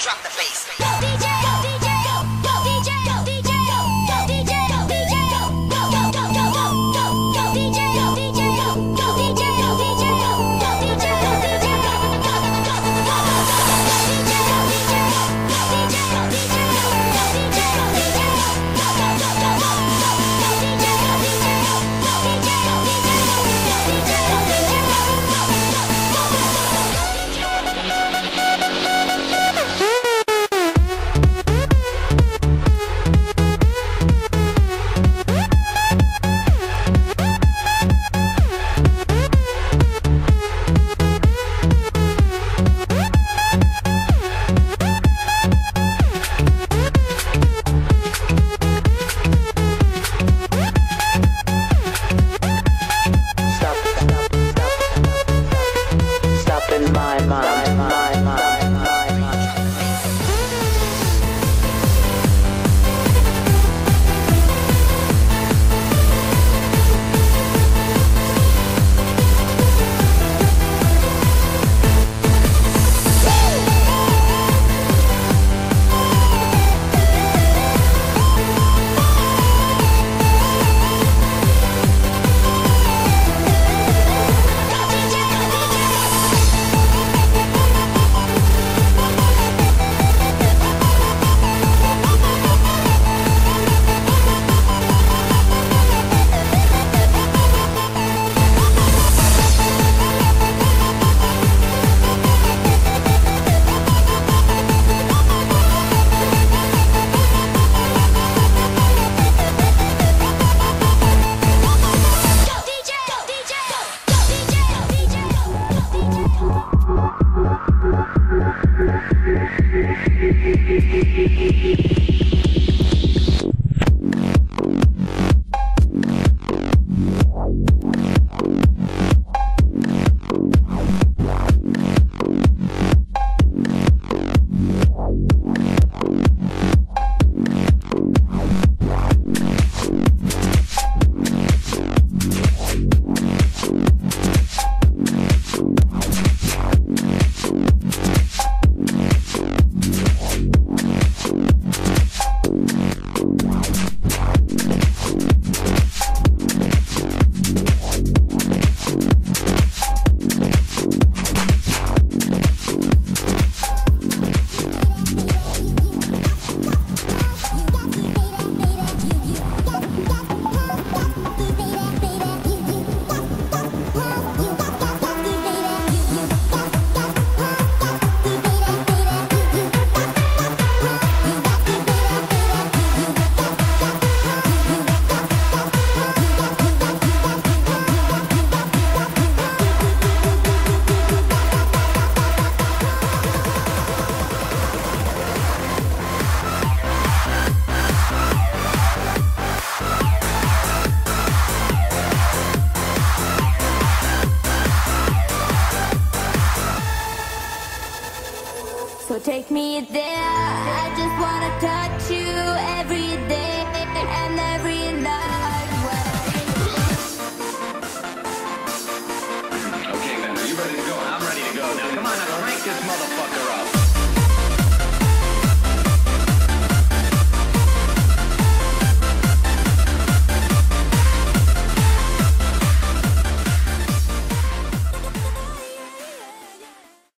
drop the bass. Go DJ, go DJ, go DJ, go DJ, go DJ, go DJ, go DJ, go DJ, go DJ, go DJ, go DJ, go DJ, So take me there, I just wanna touch you every day and every night. Okay, man, are you ready to go? I'm ready to go. Now, come on, now crank this motherfucker up.